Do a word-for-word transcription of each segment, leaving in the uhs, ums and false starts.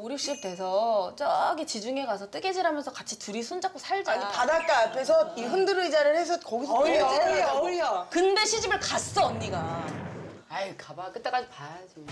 오, 육십 돼서 저기 지중해 가서 뜨개질하면서 같이 둘이 손잡고 살자. 아니 바닷가 앞에서 이 흔들의자를 해서 거기서 어울려, 뜨개질을 어울려, 하자고. 어울려. 근데 시집을 갔어 언니가. 아이 가봐 그때까지 봐야지.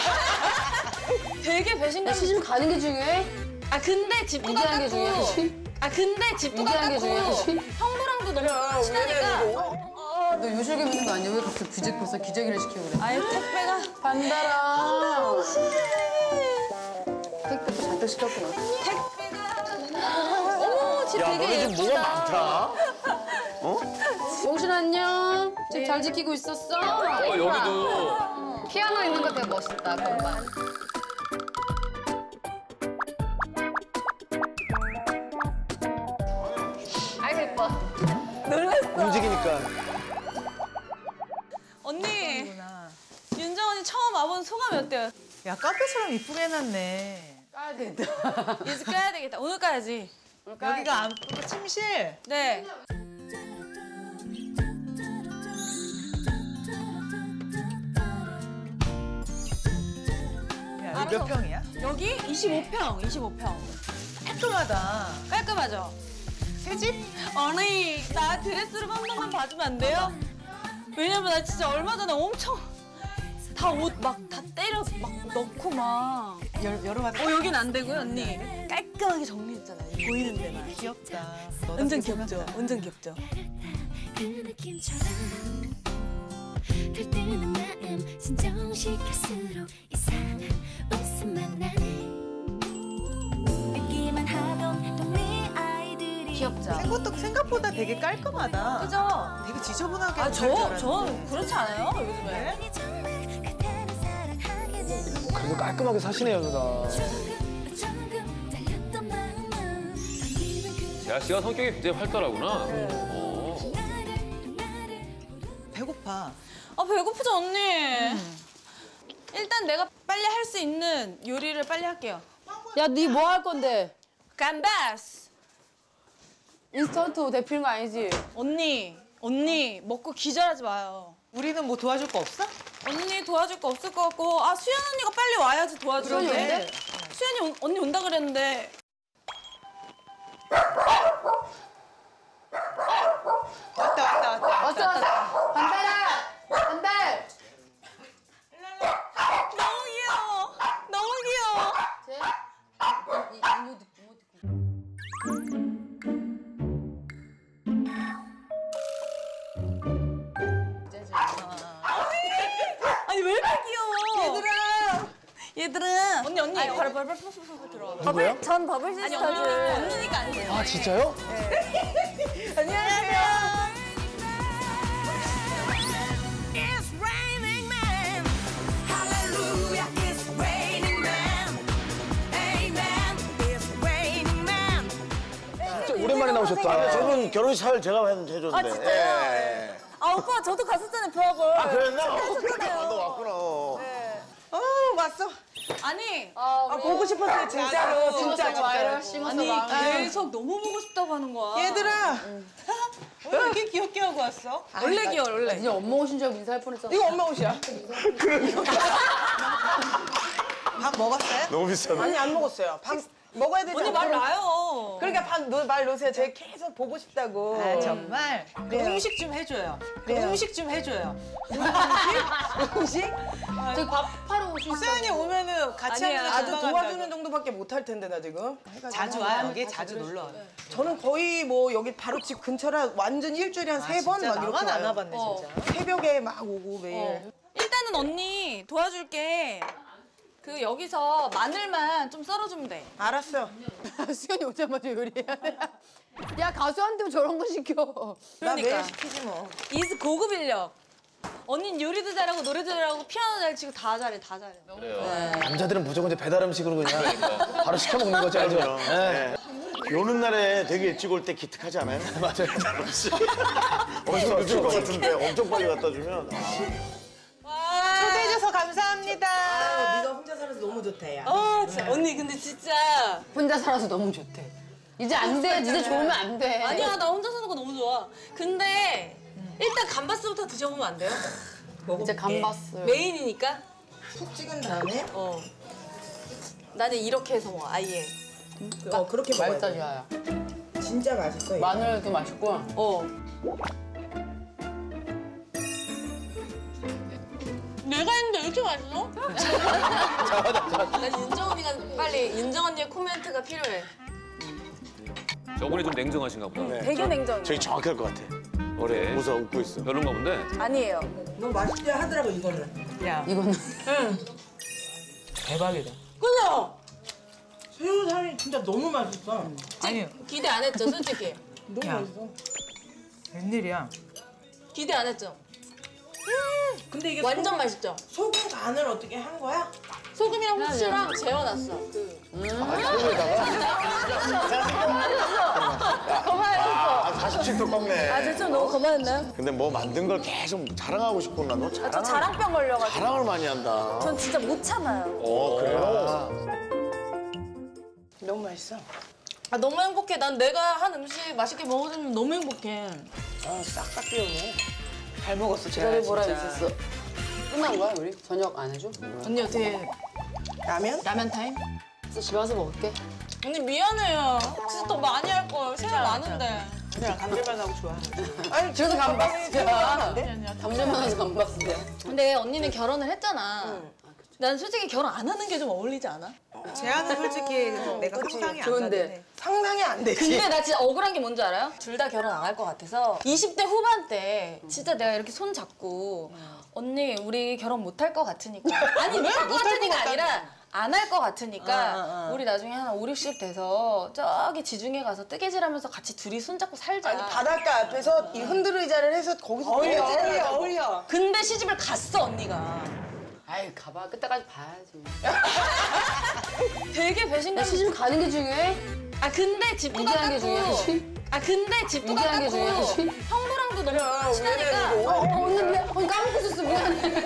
되게 배신감. 시집 가는 게 중요해? 아 근데 집도 유지하는 게 가깝고. 중요하지. 아 근데 집도 유지하는 게 가깝고. 중요하지. 형부랑도 너무 친하니까. 너 요술계 믿는 거 아니야? 왜 갑자기 부재 벌써 기저귀를 시키고 그래? 아유 택배가. 반달아. 택배도 잔뜩 시켰구나. 어머 집 야, 되게 너네 집 뭐가 예쁘다. 많다. 어? 용신 안녕. 집 잘 지키고 있었어? 어, 여기도. 피아노 있는 거 되게 멋있다. 건반. 아이고 예뻐. 움직이니까. 언니. 윤정 언니 처음 와본 소감이 어때요? 야, 카페처럼 이쁘게 해놨네. 까야 되겠다. 이제 까야 되겠다. 오늘 까야지. 여기가 안 뿌고 침실. 네. 야, 여기 몇 평이야? 여기 이십오 평, 이십오 평. 깔끔하다. 깔끔하죠? 새 집? 언니, 나 드레스룸 한 번만 봐주면 안 돼요? 왜냐면 나 진짜 얼마 전에 엄청 다 옷 막 다 때려 막 넣고 막. 여, 여름마다. 어, 여긴 안 되고요, 언니. 깔끔하게 정리했잖아요. 보이는 데만. 귀엽다. 완전 귀엽죠? 완전 귀엽죠? 그 느낌처럼 들뜨는 마음 진정시킬수록 이상한 웃음만 나네 듣기만 하던 동네 아이들이 귀엽죠? 생각도 생각보다 되게 깔끔하다. 그죠? 되게 지저분하게. 아, 살줄 저, 알았는데. 저 그렇지 않아요? 요즘에. 아니 정말 그대를 사랑하게 되는 그래도 깔끔하게 사시네요, 누나. 조금 조금 달렸던 마음은 당기는 그 재하 씨가 성격이 굉장히 활달하구나. 어. 나를 나를 배고파. 아, 배고프죠, 언니? 일단 내가 빨리 할 수 있는 요리를 빨리 할게요. 야, 니 뭐 할 건데? 간다스! 인스턴트 데피는 거 아니지? 언니, 언니, 먹고 기절하지 마요. 우리는 뭐 도와줄 거 없어? 언니 도와줄 거 없을 것 같고, 아, 수연 언니가 빨리 와야지 도와주는데. 수연이 온대? 수연이 온- 언니 온다 그랬는데. 왔다 왔다 왔다. 왔어, 왔어. 반달아! 반달! 너무 귀여워. 너무 귀여워. 쟤? 이, 이, 이모티, 이모티. 아니, 왜 이렇게 귀여워? 얘들아. 얘들아. 언니, 언니. 바로, 바로, 바로, 바로, 바로 들어와. 누구야? 전 버블 아니, 언니, 언니니까 안 돼요. 아, 진짜요? 안녕하세요. It's raining man Hallelujah It's raining man Amen It's raining man 진짜 오랜만에 나오셨다. 아, 저분 결혼식 잘 제가 해줬는데. 아, 진짜요? 예. 아, 오빠, 저도 갔었잖아요, 부업을. 아, 그랬나? 아, 너 왔구나. 어 왔어. 아니, 아, 아, 보고 싶었어요 진짜로. 진짜 진짜 와이럴 진짜. 심어서 아니, 마음에. 계속 너무 보고 싶다고 하는 거야. 얘들아. 왜 이렇게 귀엽게 하고 왔어? 원래 귀여워, 원래. 이제 엄마 오신 줄 알고 인사할 뻔했어. 이거 엄마 옷이야. 밥 먹었어요? 너무 비싸다. 아니 안 먹었어요. 밥 먹어야 되지 언니 말 않아요? 나요. 그러니까 밥말 놓으세요. 제가 계속 보고 싶다고. 아 정말. 그 그래요. 음식 좀 해줘요. 그 그래요. 음식 좀 해줘요. 음식? 저기 밥 하러 오신 수연이 오면은 같이 아니야. 하면 아주 도와주는 정도밖에 못 할 텐데 나 지금. 자주 와 여기 자주 놀러 와. 저는 거의 뭐 여기 바로 집 근처라 완전 일주일에 한 세 번 막 이렇게 나만 안 와요. 와봤네 어. 진짜. 새벽에 막 오고 매일. 어. 일단은 언니 도와줄게. 그 여기서 마늘만 좀 썰어주면 돼. 알았어요. 수연이 오자마자 요리해야 돼. 야, 가수한테 저런 거 시켜. 나 그러니까. 매일 시키지 뭐. 이즈 고급 인력. 언니는 요리도 잘하고 노래도 잘하고 피아노 잘 치고 다 잘해, 다 잘해. 그래요. 남자들은 무조건 이제 배달 음식으로 그냥 바로 시켜 먹는 거죠, 알죠? 네. 비 오는 날에 되게 일찍 올 때 기특하지 않아요? 맞아요. 엄청 늦을 것 같은데 엄청 빨리 갖다 주면. 초대해줘서 감사합니다. 네가 혼자 살아서 너무 좋다 야. 어, 진짜. 언니 근데 진짜. 혼자 살아서 너무 좋대. 이제 안 돼. 이제 좋으면 안 돼. 아니야, 나 혼자 사는 거 너무 좋아. 근데 일단 감바스부터 드셔보면 안 돼요? 이제 감바스. 메인이니까. 푹 찍은 다음에 어. 나는 이렇게 해서 먹어, 아예. 어 그렇게 먹어야 맛있다, 돼. 지아야. 진짜 맛있어. 이거. 마늘도 맛있고. 어. 내가 했는데 왜 이렇게 맛있어? 난 윤정 언니가 빨리 윤정 언니의 코멘트가 필요해. 저분이 좀 냉정하신가 보다. 네, 되게 저- 냉정해. 저기 정확할 것 같아. 그래. 웃어 웃고 있어. 별론가 본데. 아니에요. 너 맛있게 하더라고 이거는. 야, 이거는. 대박이다. 그죠? 새우살이 진짜 너무 맛있어. 아니, 기대 안 했죠, 솔직히. 너무 야. 맛있어. 웬일이야? 기대 안 했죠. 근데 이게 완전 소금, 맛있죠. 소금 간을 어떻게 한 거야? 소금이랑 후추랑 재워놨어. 그. 아, 사십칠 도 꺾네. 아, 저 좀 너무 거만했나요? 근데 뭐 만든 걸 계속 자랑하고 싶구나. 너 자랑을, 저 자랑병 걸려가지고. 자랑을 많이 한다. 전 진짜 못 참아요. 어, 그래요? 너무 맛있어. 아, 너무 행복해. 난 내가 한 음식 맛있게 먹어주면 너무 행복해. 아, 싹싹 비우네. 잘 먹었어, 제가 저기 뭐라 진짜. 있었어? 끝난 거야, 우리? 저녁 안 해줘? 언니 어떻게 라면? 라면 타임? 그래서 집에 와서 먹을게. 언니 미안해요. 진짜 더 많이 할 걸. 생각 많은데. 그냥 감질맛하고 좋아. 아니, 그래서 안 감바스야. 돼? 담배만 해서 감바스야. 근데 언니는 결혼을 했잖아. 난 솔직히 결혼 안 하는 게 좀 어울리지 않아? 재한은 솔직히 내가 상상이 안 좋은데. 가네. 상상이 안 되지. 근데 나 진짜 억울한 게 뭔지 알아요? 둘 다 결혼 안 할 것 같아서 이십 대 후반 때 진짜 내가 이렇게 손 잡고 언니 우리 결혼 못 할 것 같으니까 아니 못 할 것 같으니까 아니라 안 할 것 같으니까 아, 아. 우리 나중에 한 오, 육십 돼서 저기 지중해 가서 뜨개질하면서 같이 둘이 손잡고 살자. 아니, 바닷가 앞에서 이 흔들 의자를 해서 거기서 어울려, 뜨개질을 어울려, 하자고. 어울려. 근데 시집을 갔어 언니가. 아이, 가봐. 그때까지 봐야지. 되게 나 배신감. 시집 가는 게 중요해? 아 근데 집도 유지하는 게 가깝고. 중요하지. 아 근데 집도 유지하는 게 가깝고 중요하지. 형부랑도 너무 친하니까. 어, 어, 언니 미안. 언니 까먹고 있었어. 미안해.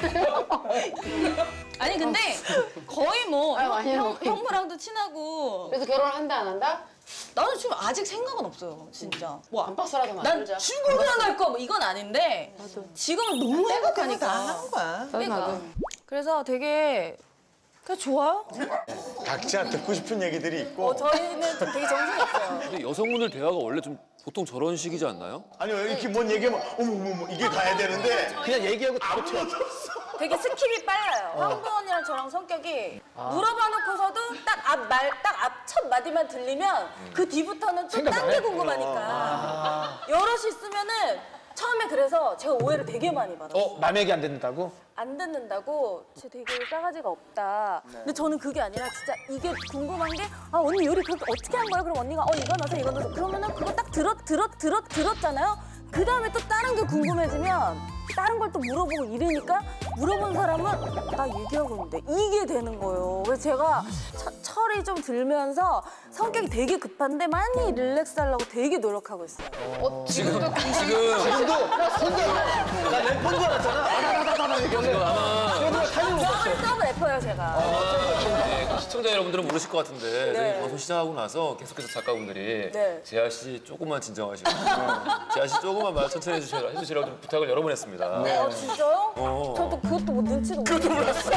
아니 근데 거의 뭐 아유, 아니에요. 형, 형부랑도 친하고. 그래서 결혼을 한다, 안 한다? 나는 지금 아직 생각은 없어요, 진짜. 뭐, 안팎서라도 난 만들자. 죽으면 할 거, 뭐 이건 아닌데 지금은 너무 다 행복하니까. 하는 거야. 그러니까. 그래서 되게 그냥 좋아요. 각자 듣고 싶은 얘기들이 있고. 어, 저희는 좀 되게 정신이 없어요. 근데 여성분들 대화가 원래 좀 보통 저런 식이지 않나요? 아니요, 이렇게 뭔 얘기하면 어머, 어머, 어머, 이게 가야 되는데. 그냥 얘기하고 바로 튀어. 되게 스킵이 빨라요. 황보 언니랑 저랑 성격이 물어봐 놓고서도 딱 앞 말, 딱 앞 첫 마디만 들리면 그 뒤부터는 또 딴 게 궁금하니까. 여럿이 있으면은 처음에 그래서 제가 오해를 되게 많이 받았어요. 어, 남 얘기 안 듣는다고? 안 듣는다고 쟤 되게 싸가지가 없다. 근데 저는 그게 아니라 진짜 이게 궁금한 게 아 언니 요리 그렇게 어떻게 한 거야? 그럼 언니가 어 이거 넣어서 이거 넣어서 그러면은 그거 딱 들었 들었 들었 들었잖아요. 그 다음에 또 다른 게 궁금해지면 다른 걸 또 물어보고 이러니까 물어본 사람은 나 얘기하고 있는데 이게 되는 거예요. 그래서 제가 처, 철이 좀 들면서 성격이 되게 급한데 많이 릴렉스 하려고 되게 노력하고 있어요. 어, 지금도 지금 지금도 혼자 나 래퍼인 줄 알았잖아. 아다다다다 얘기하는데 아마 그래도 타이밍 못 봤어. 서브 래퍼예요 제가. 네, 시청자 여러분들은 모르실 것 같은데 네. 저희 방송 시작하고 나서 계속해서 작가분들이 네. 재하 씨 조금만 진정하시고 재하 씨 조금만 말 천천히 해주시라, 해주시라고 좀 부탁을 여러 번 했습니다. 어 진짜요? 어. 저도 그것도 뭐 눈치도 그것도 몰랐어요.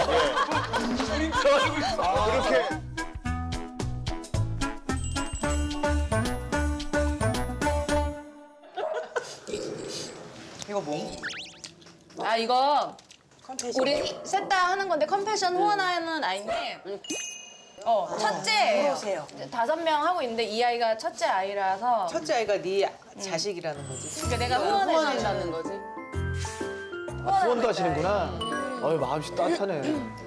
아, 그렇게. 이거 뭐? 아 이거 컨텐츠. 우리 셋 다 하는 건데 컴패션 후원하는 아이인데 어 첫째예요. 보세요. 이제 다섯 명 하고 있는데 이 아이가 첫째 아이라서 첫째 아이가 네 자식이라는 거지. 그러니까 내가 후원해 후원한다는 거지. 후원도 하시는구나. 어이 마음씨 따뜻하네.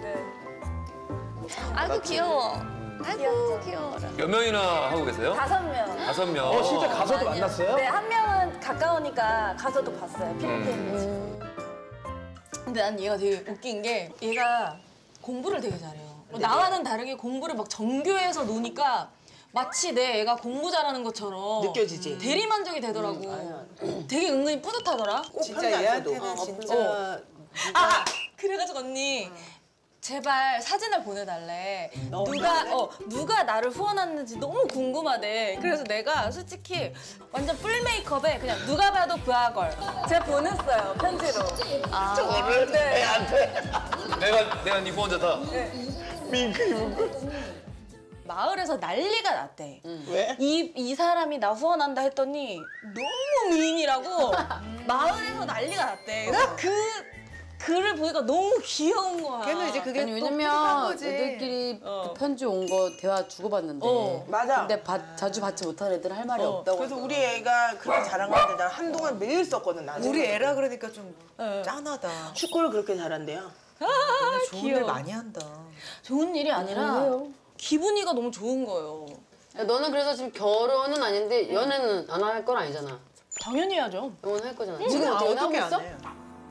아이고 귀여워. 아이고 귀여워라. 몇 명이나 하고 계세요? 다섯 명. 다섯 명. 어, 실제 가서도 만났어요? 네, 한 명은 가까우니까 가서도 봤어요. 필리핀. 근데 난 얘가 되게 웃긴 게 얘가 공부를 되게 잘해요. 나와는 다르게 공부를 막 정교해서 노니까 마치 내 애가 공부 잘하는 것처럼 느껴지지? 대리만족이 되더라고. 되게 은근히 뿌듯하더라. 진짜 얘한테는 진짜 어. 아, 그래가지고 언니 제발 사진을 보내달래. 누가 어 누가 나를 후원했는지 너무 궁금하대. 그래서 내가 솔직히 완전 풀 메이크업에 그냥 누가 봐도 그아걸 제가 보냈어요 편지로. 아, 저거를 네. 애한테 내가 내가 네 후원자다. 밍크 입은 거. 마을에서 난리가 났대. 왜? 이, 이 사람이 나 후원한다 했더니 너무 미인이라고 마을에서 난리가 났대. 그래서 그 글을 보니까 너무 귀여운 거야. 걔는 이제 그게 아니, 또 뿌듯한 왜냐면 거지. 애들끼리 어. 편지 온 거 대화 주고받는데. 어, 맞아. 근데 받- 자주 받지 못하는 애들은 할 말이 없다고. 그래서 우리 애가 그렇게 자랑하는데 난 한동안 매일 썼거든 나는. 우리 애라 그러니까 좀 짠하다. 축구를 그렇게 잘한대요. 좋은 일 많이 한다. 좋은 일이 아니라 기분이가 너무 좋은 거예요. 야, 너는 그래서 지금 결혼은 아닌데 연애는 안 할 건 아니잖아. 당연히 해야죠. 연애할 거잖아. 지금 지금 어떻게 연애하고 어떻게 있어? 안 해?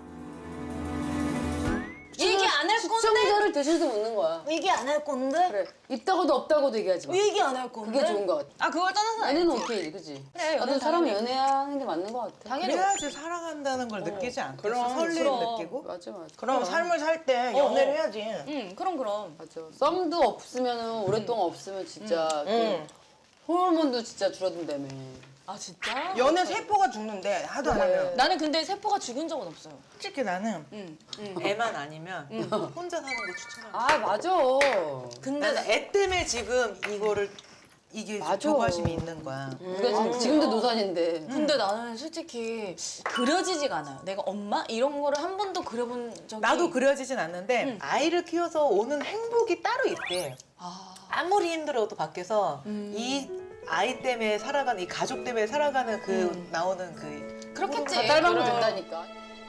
얘기 안 할 건데? 시청자를 대신해서 묻는 거야. 얘기 안 할 건데? 그래. 있다고도 없다고도 얘기하지 마. 얘기 안 할 건데? 그게 좋은 거 같아. 아 그걸 떠나서 연애는 오케이, 그치? 그래, 나도 연애 사람은 당연히. 연애하는 게 맞는 거 같아. 당연히 그래야지 사랑한다는 걸 느끼지 않겠어? 그럼, 설렘 그럼. 느끼고? 맞아, 맞아. 그럼 삶을 살 때 어, 연애를 어. 해야지. 응 그럼 그럼. 맞아. 썸도 없으면 오랫동안 없으면 진짜 그 응. 호르몬도 진짜 줄어든다며. 아 진짜? 연애 세포가 죽는데 하도 안 하면. 나는 근데 세포가 죽은 적은 없어요. 솔직히 나는 응. 애만 아니면 혼자 사는 거 추천하고. 아, 맞아. 근데 나는 애 때문에 지금 이거를 이게 맞아. 조바심이 있는 거야. 우리가 지금, 지금도 노산인데. 근데 나는 솔직히 그려지지가 않아요. 내가 엄마 이런 거를 한 번도 그려본 적이 나도 그려지진 않는데 아이를 키워서 오는 행복이 따로 있대. 아무리 힘들어도 밖에서 이 아이 때문에 살아가는 이 가족 때문에 살아가는 그 나오는 그 그렇겠지. 다 딸방울 그럼. 된다니까.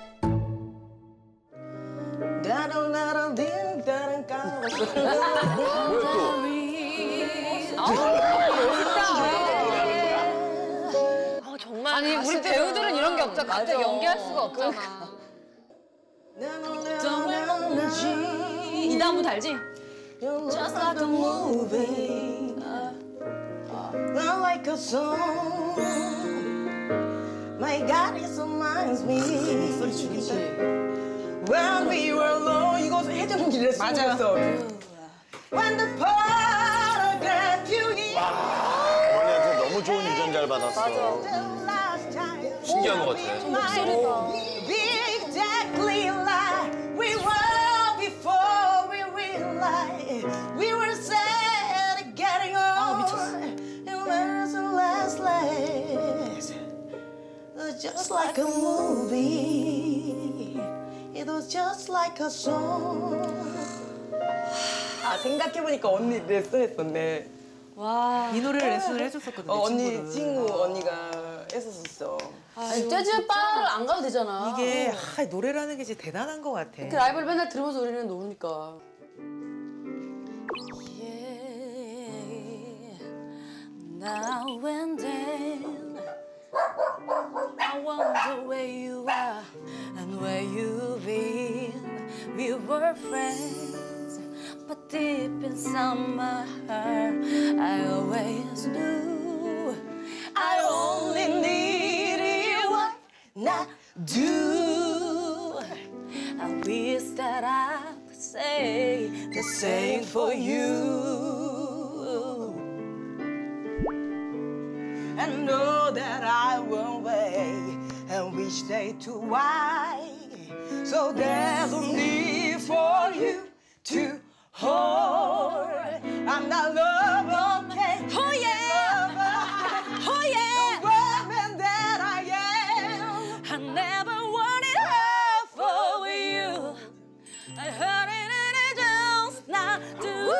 아, 정말 아니, 우리 배우들은 이런 게 없잖아. 갑자기 연기할 수가 없잖아. 이 다음부터 알지? Just like a movie. Not like a song. My God, it reminds me. 소리 죽이지. When we were alone. 이거 해적이 레슨 맞아. 했어. When the photograph you in. 어머니한테 너무 좋은 유전자를 받았어. 신기한 것 같아. 목소리가. Be exactly like we were before we realized we were sad at getting old. And where's the last last? Just like a movie. It was just like a song. 아 생각해보니까 언니 레슨 했었네. 와. 이 노래를 레슨을 해줬었거든. 어, 내 언니 친구를. 친구 언니가 했었었어. 아니, 재즈 바를 안 가도 되잖아. 이게 아, 노래라는 게 진짜 대단한 것 같아. 그 라이브를 맨날 들으면서 우리는 노니까. Yeah. Now and then I wonder where you are and where you've been. We were friends, but deep inside my heart I always knew I only needed one, not two. I wish that I could say the same for you. And know that I won't wait and we stay too wide. So there's no need for you to hold. I'm not love, okay? Oh yeah, oh yeah. The woman that I am. I never wanted her for you. I heard it and it just not do.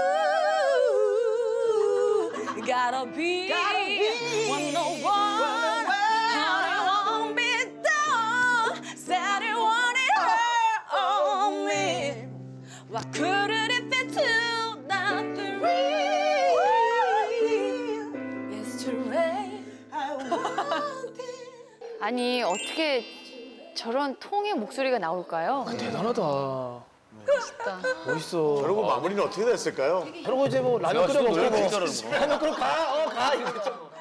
Gotta be, Gotta be one no one. How it won't be done. Said it wanted her on me. Why couldn't it fit two, not three? It's too late. I want it. 아니 어떻게 저런 통의 목소리가 나올까요? 대단하다. 멋있다. 멋있어. 그리고 마무리는 어떻게 됐을까요? 그러고 이제 뭐 라면 끓여 먹고 제가 뭐 진짜로 라면 끓여 가, 어 가 이거.